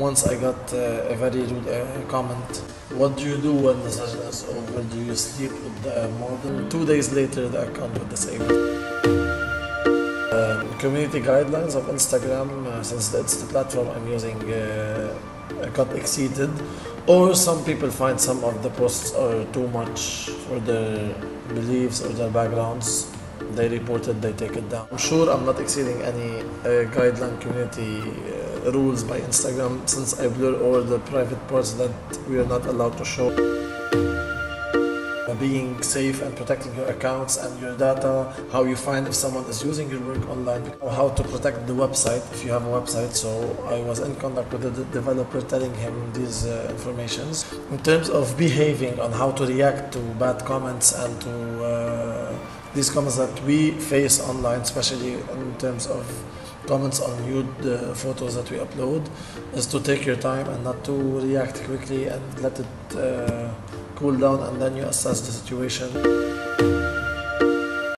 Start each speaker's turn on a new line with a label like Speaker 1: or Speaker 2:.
Speaker 1: once I got a very rude comment. What do you do when the session is over? Do you sleep with the model? 2 days later, the account was disabled. Community guidelines of Instagram, since it's the platform I'm using, got exceeded, or some people find some of the posts are too much for their beliefs or their backgrounds. They report it, they take it down. I'm sure I'm not exceeding any guideline community rules by Instagram, since I blur all the private parts that we are not allowed to show. Being safe and protecting your accounts and your data, how you find if someone is using your work online, how to protect the website if you have a website. So I was in contact with the developer telling him these informations. In terms of behaving on how to react to bad comments and to these comments that we face online, especially in terms of comments on nude photos that we upload, is to take your time and not to react quickly and let it cool down, and then you assess the situation.